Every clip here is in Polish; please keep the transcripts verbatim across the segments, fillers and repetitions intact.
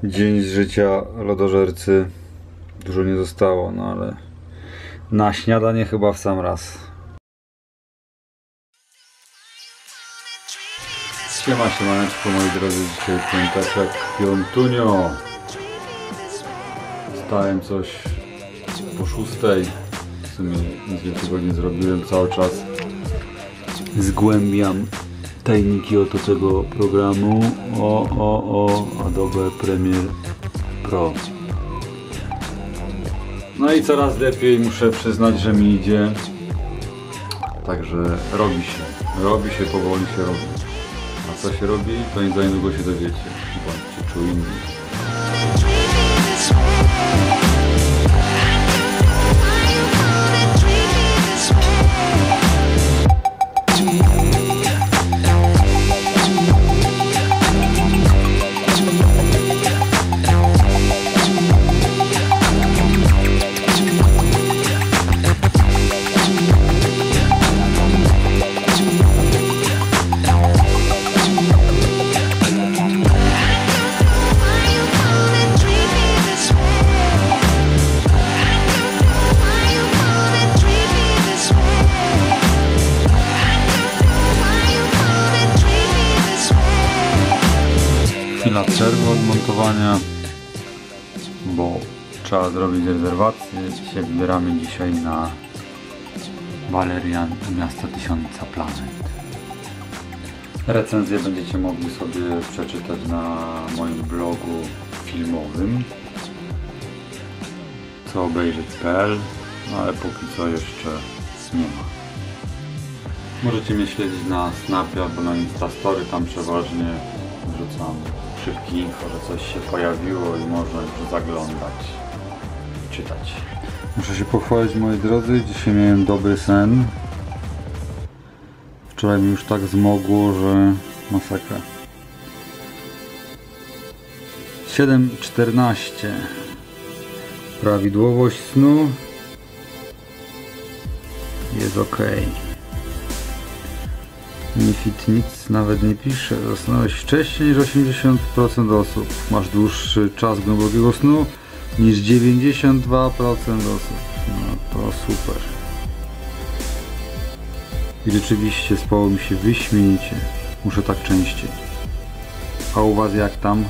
Dzień z życia lodożercy. Dużo nie zostało, no ale na śniadanie chyba w sam raz. Siema, siemaneczko moi drodzy, dzisiaj piąteczek, piątunio. Wstałem coś po szóstej. W sumie nic więcej nie zrobiłem, cały czas zgłębiam tajniki oto tego programu. O, o, o, Adobe Premiere Pro. No i coraz lepiej, muszę przyznać, że mi idzie. Także robi się, robi się, powoli się robi. A co się robi, to nie za niedługo się dowiecie. Bądźcie czujni. Chwila przerwy od montowania, bo trzeba zrobić rezerwację. Się wybieramy dzisiaj na Valerian Miasto Tysiąca Planet. Recenzję będziecie mogli sobie przeczytać na moim blogu filmowym co obejrzeć kropka p l, no ale póki co jeszcze nie ma. Możecie mnie śledzić na Snapie albo na Instastory, tam przeważnie wrzucam szybkie info, że coś się pojawiło i można już zaglądać, czytać. Muszę się pochwalić, moi drodzy, dzisiaj miałem dobry sen. Wczoraj mi już tak zmogło, że masakra. siedem czternaście. Prawidłowość snu jest ok. Mifid nic nawet nie pisze. Zasnąłeś wcześniej niż osiemdziesiąt procent osób. Masz dłuższy czas głębokiego snu niż dziewięćdziesiąt dwa procent osób. No to super. I rzeczywiście spało mi się wyśmienicie. Muszę tak częściej. A u was jak tam?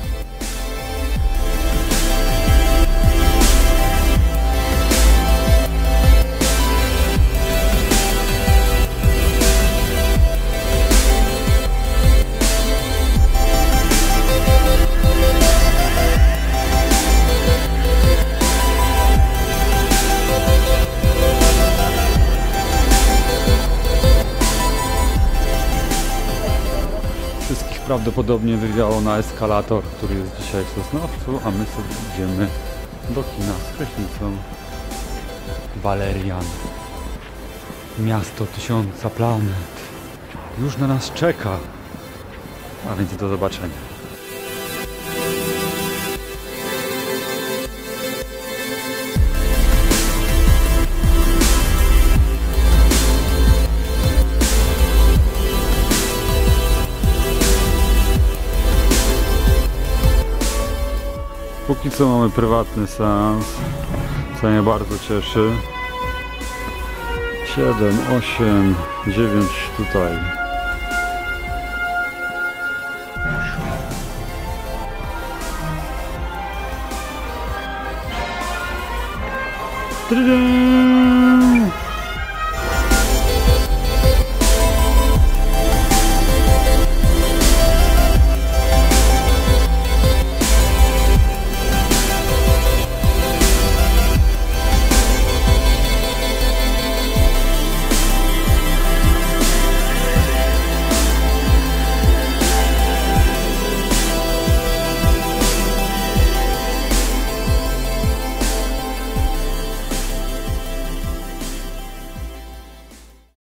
Wszystkich prawdopodobnie wywiało na eskalator, który jest dzisiaj w Sosnowcu, a my sobie idziemy do kina z Kraśnicą. Valerian Miasto Tysiąca Planet już na nas czeka, a więc do zobaczenia. Póki co mamy prywatny seans, co mnie bardzo cieszy. siedem, osiem, dziewięć tutaj. Tadam!